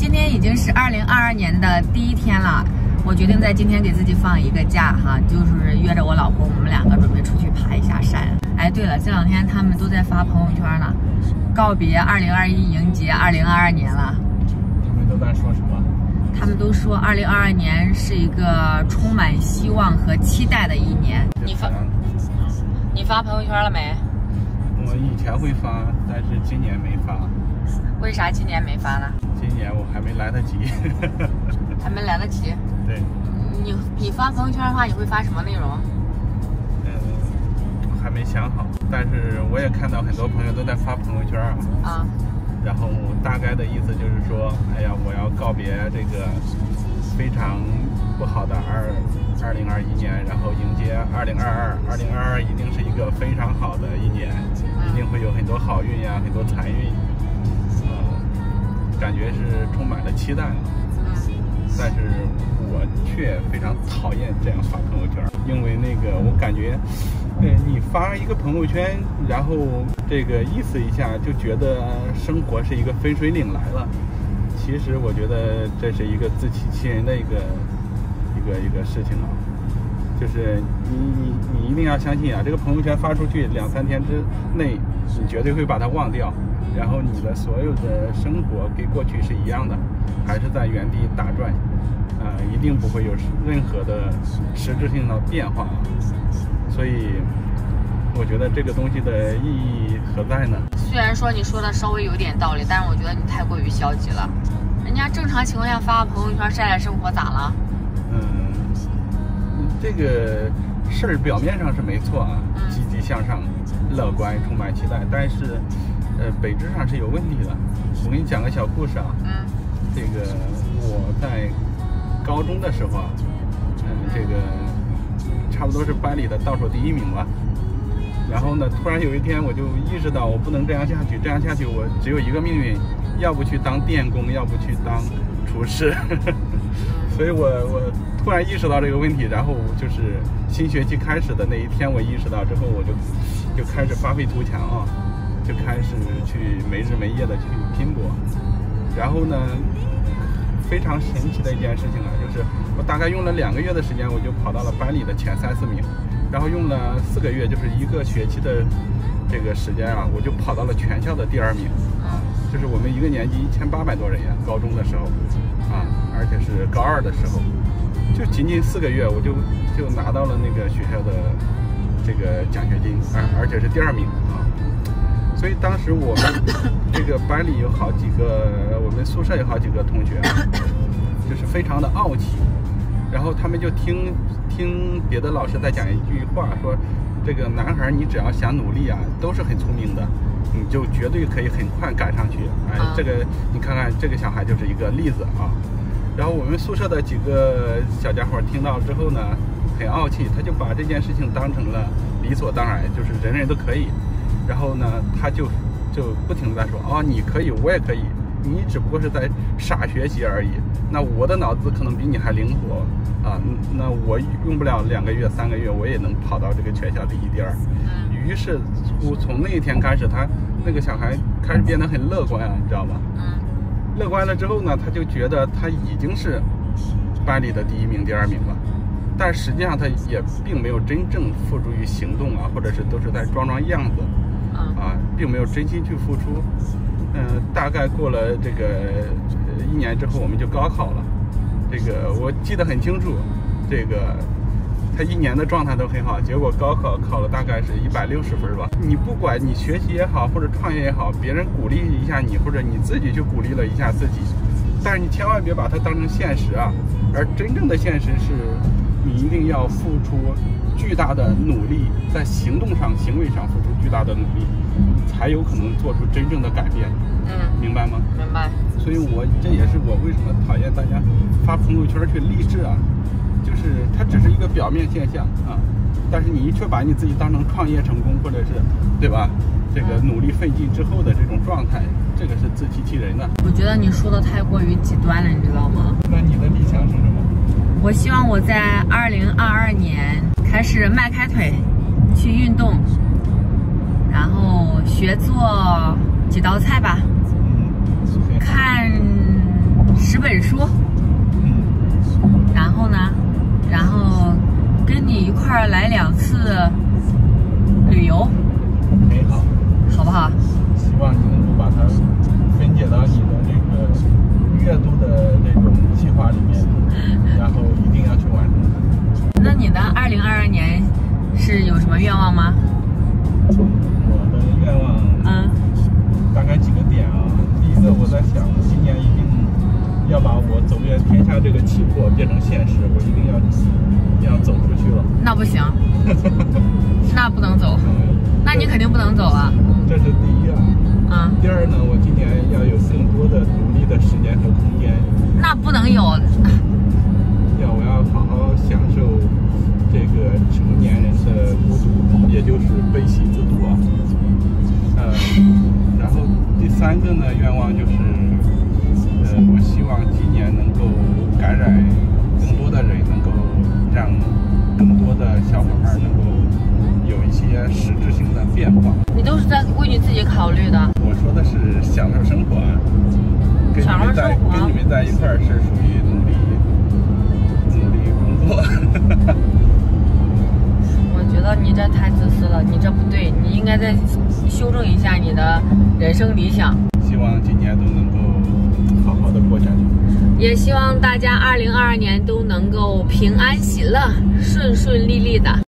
今天已经是2022年的第1天了，我决定在今天给自己放一个假哈，就是约着我老婆，我们2个准备出去爬一下山。哎，对了，这2天他们都在发朋友圈呢，告别2021，迎接2022年了。 他们都在说什么？ 他们都说2022年是一个充满希望和期待的一年。你发朋友圈了没？ 我以前会发，但是今年没发。 为啥今年没发呢？ 今年我还没来得及。 还没来得及。 对。 你发朋友圈的话，你会发什么内容？ 还没想好，但是我也看到很多朋友都在发朋友圈啊。然后大概的意思就是说，哎呀，我要告别这个非常不好的2021年，然后迎接2022。2022一定是一个非常好的一年，一定会有很多好运呀，很多财运。感觉是充满了期待。但是我却非常讨厌这样发朋友圈，因为我感觉，你发一个朋友圈，然后这个意思一下，就觉得生活是一个分水岭来了。其实我觉得这是一个自欺欺人的一个事情啊。就是你一定要相信啊，这个朋友圈发出去2-3天之内，你绝对会把它忘掉。然后你的所有的生活跟过去是一样的，还是在原地打转，一定不会有任何的实质性的变化。所以我觉得这个东西的意义何在呢？ 虽然说你说的稍微有点道理，但是我觉得你太过于消极了。人家正常情况下发朋友圈晒晒生活咋了？ 这个事儿表面上是没错啊，积极向上、乐观、充满期待，但是本质上是有问题的。我给你讲个小故事啊。这个我在高中的时候啊，这个差不多是班里的倒数第1名吧。然后呢，突然有一天我就意识到我不能这样下去，这样下去我只有一个命运，要不去当电工，要不去当厨师。所以我突然意识到这个问题，然后就是新学期开始的那一天，我意识到之后，我就开始发挥图强啊。就开始去没日没夜的去拼搏，然后呢，非常神奇的一件事情啊，就是我大概用了2个月的时间，我就跑到了班里的前3-4名，然后用了4个月，就是1个学期的这个时间啊，我就跑到了全校的第2名啊，就是我们一个年级1800多人呀，高中的时候啊，而且是高2的时候，就仅仅4个月，我就拿到了那个学校的这个奖学金，而且是第2名啊。所以当时我们这个班里有好几个，我们宿舍有好几个同学，就是非常的傲气，然后他们就听别的老师在讲一句话，说这个男孩你只要想努力啊，都是很聪明的，你就绝对可以很快赶上去。这个你看看这个小孩就是一个例子啊。然后我们宿舍的几个小家伙听到之后呢，很傲气，他就把这件事情当成了理所当然，就是人人都可以。然后呢，他就不停地在说，你可以，我也可以，你只不过是在傻学习而已。那我的脑子可能比你还灵活啊，那我用不了2个月、3个月，我也能跑到这个全校第1、第2。于是乎，从那一天开始，他那个小孩开始变得很乐观啊，你知道吗？乐观了之后呢，他就觉得他已经是班里的第1名、第2名了。但实际上他也并没有真正付诸于行动啊，或者是都是在装样子。并没有真心去付出。大概过了这个1年之后，我们就高考了。这个我记得很清楚，这个他1年的状态都很好，结果高考考了大概是160分吧。你不管你学习也好，或者创业也好，别人鼓励一下你，或者你自己去鼓励了一下自己，但是你千万别把它当成现实啊。而真正的现实是，你一定要付出巨大的努力，在行动上、行为上付出巨大的努力，才有可能做出真正的改变。明白吗？ 明白。 所以这也是我为什么讨厌大家发朋友圈去励志啊，就是它只是一个表面现象啊，但是你却把你自己当成创业成功，或者是对吧？这个努力奋进之后的这种状态，这个是自欺欺人的。 我觉得你说的太过于极端了，你知道吗？ 那你的理想是什么？ 我希望我在2022年开始迈开腿去运动，然后学做几道菜吧，看始说。然后呢，然后跟你一块儿来2次旅游， 美好， 好不好？ 希望你能够把它分解到你的这个阅读的这种计划里面，然后一定要去完成它。 那你的2022年是有什么愿望吗？ 我的愿望，大概几个点啊。第一个，我在想，今年一定要把我走遍天下这个气魄变成现实，我一定要走出去了。 那不行，那不能走，那你肯定不能走啊。 这是第一啊。第二呢，我今年要有更多的独立的时间和空间。 那不能有。 我要好好享受这个成年人的孤独，也就是悲喜自度啊。然后第3个呢，愿望就是，我希望今年能够感染更多的人，能够让更多的小伙伴能够有一些实质性的变化。你都是在为你自己考虑的。我说的是享受生活啊，跟你们在一块儿是属于努力工作。 我觉得你这太自私了，你这不对，你应该再修正一下你的人生理想。 希望今年都能够好好的过下去， 也希望大家2022年都能够平安喜乐、顺顺利利的。